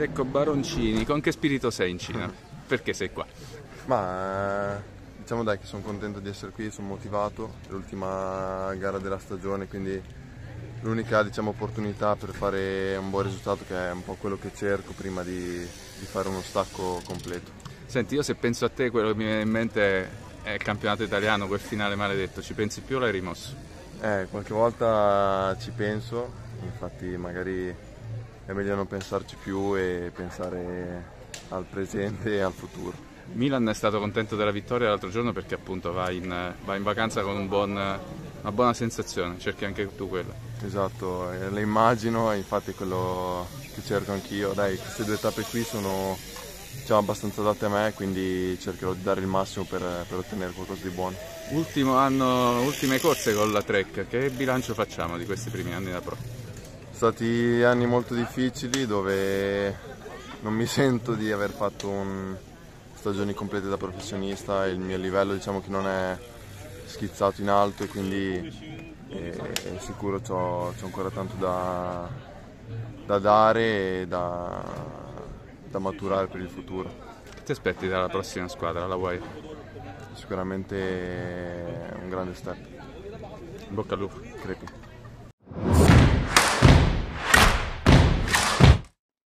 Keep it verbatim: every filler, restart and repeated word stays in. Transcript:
Ecco Baroncini, con che spirito sei in Cina? Perché sei qua? Ma diciamo dai che sono contento di essere qui, sono motivato, è l'ultima gara della stagione, quindi l'unica diciamo, opportunità per fare un buon risultato, che è un po' quello che cerco prima di, di fare uno stacco completo. Senti, io se penso a te, quello che mi viene in mente è il campionato italiano, quel finale maledetto, ci pensi più o l'hai rimosso? Eh, qualche volta ci penso, infatti magari è meglio non pensarci più e pensare al presente e al futuro. Milan è stato contento della vittoria l'altro giorno perché appunto va in, va in vacanza con un buon, una buona sensazione, cerchi anche tu quella. Esatto, eh, le immagino e infatti è quello che cerco anch'io. Dai, queste due tappe qui sono diciamo, abbastanza adatte a me, quindi cercherò di dare il massimo per, per ottenere qualcosa di buono. Ultimo anno, ultime corse con la Trek, che bilancio facciamo di questi primi anni da Pro? Sono stati anni molto difficili dove non mi sento di aver fatto un stagioni complete da professionista, il mio livello diciamo che non è schizzato in alto e quindi eh, sicuro c'ho, c'ho ancora tanto da, da dare e da, da maturare per il futuro. Che ti aspetti dalla prossima squadra, la Wire? Sicuramente un grande step. In bocca al lupo. Crepi.